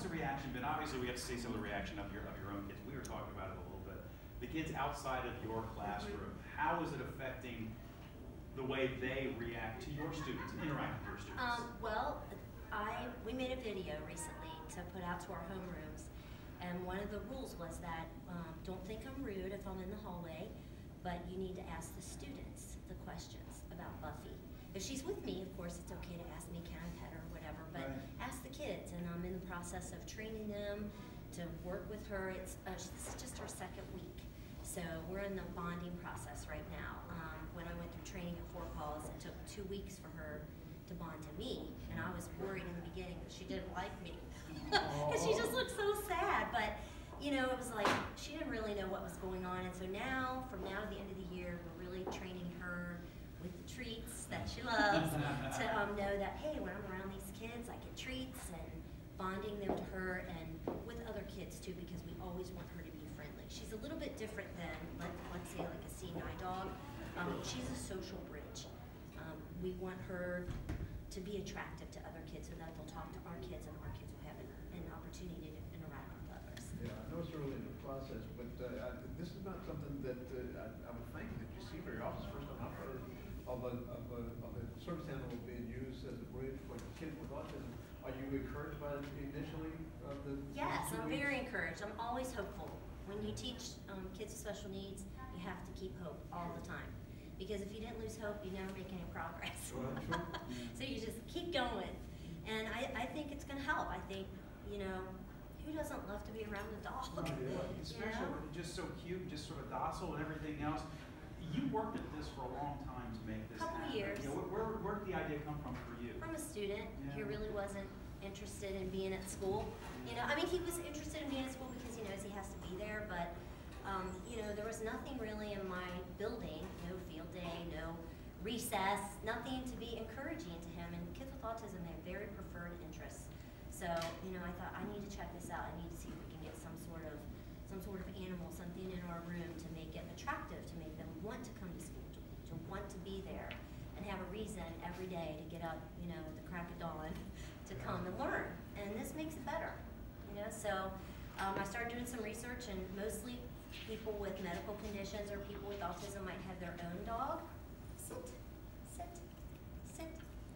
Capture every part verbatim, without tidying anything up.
has the reaction been? Obviously, we have to see some of the reaction of your of your own kids. We were talking about it a little bit. The kids outside of your classroom, how is it affecting the way they react to your students, interact with your students? Um, well, I we made a video recently to put out to our homerooms, and one of the rules was that um, don't think I'm rude if I'm in the hallway, but you need to ask the students the questions about Buffy. If she's with me, of course, it's okay to ask me, can I pet her, or whatever, but right. ask the kids, and I'm in the process of training them to work with her. It's uh, this is just her second week, so we're in the bonding process right now. Um, when I went through training at Four Paws, it took two weeks for her to bond to me, and I was worried in the beginning that she didn't like me, because she just looked so sad, but you know, it was like, she didn't really know what was going on, and so now, from now to the end of the year, we're really training her with the treats that she loves to um, know that, hey, when I'm around these kids, I get treats, and bonding them to her and with other kids too, because we always want her to be friendly. She's a little bit different than, like, let's say, like a seeing eye dog. Um, she's a social bridge. Um, we want her to be attractive to other kids so that they'll talk to our kids, and our kids will have an, an opportunity to interact with others. Yeah, I know it's early in the process, but uh, I, this is not something that uh, I, I would think that you see very often. First time I've heard of a, of a, of a service animal being used as a bridge for kids with autism. Are you encouraged by it initially? Uh, the yes, I'm weeks? very encouraged. I'm always hopeful. When you teach um, kids with special needs, you have to keep hope all the time. Because if you didn't lose hope, you never make any progress. Well, sure. So you just keep going. And I, I think it's going to help. I think, you know, who doesn't love to be around a dog? Oh, yeah. Especially you know? when it's just so cute, just sort of docile and everything else. You worked at this for a long time to make this Couple happen. years. You know, where, where, where did the idea come from for you? From a student Yeah. who really wasn't interested in being at school. You know, I mean, he was interested in being at school because he knows he has to be there, but um, you know, there was nothing really in my building, no field day, no recess, nothing to be encouraging to him. And kids with autism, they have very preferred interests. So, you know, I thought, I need to check this out. I need to see if we can get some sort of some sort of animal, something in our room to make it attractive, to make them want to come to school, to, to want to be there, and have a reason every day to get up, you know, at the crack of dawn to come and learn. And this makes it better, you know. So um, I started doing some research, and mostly people with medical conditions or people with autism might have their own dog. Sit, sit, sit.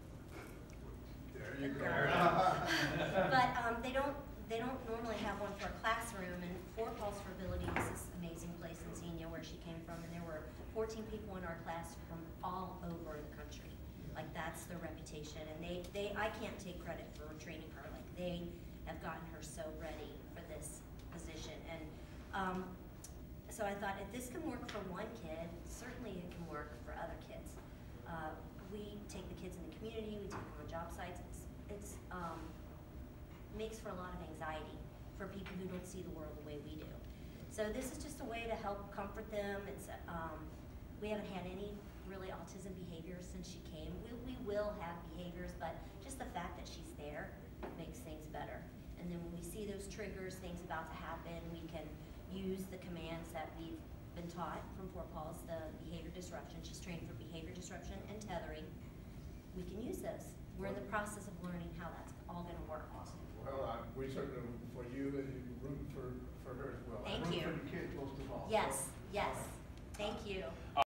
There you go. But um, they don't they don't normally have one for a classroom. And Four Paws for Ability is this amazing place in Xenia where she came from, and there were fourteen people in our class from all over the country. Like, that's their reputation, and they, they I can't take credit for training her. Like, they have gotten her so ready for this position. And um, so I thought, if this can work for one kid, certainly it can work for other kids. Uh, we take the kids in the community, we take them on job sites. It's, it's um, makes for a lot of anxiety for people who don't see the world the way we do. So this is just a way to help comfort them. It's um, we haven't had any really autism behaviors since she came. We, we will have behaviors, but just the fact that she's there makes things better. And then when we see those triggers, things about to happen, we can use the commands that we've been taught from Four Paws, the behavior disruption. She's trained for behavior disruption and tethering. We can use those. We're in the process of learning how that's all going to work. Awesome. Well, I, we certainly are rooting for you, and you're rooting for, for her as well. Thank I'm you. rooting for the kids most of all. Yes, So, yes. all right. Thank you.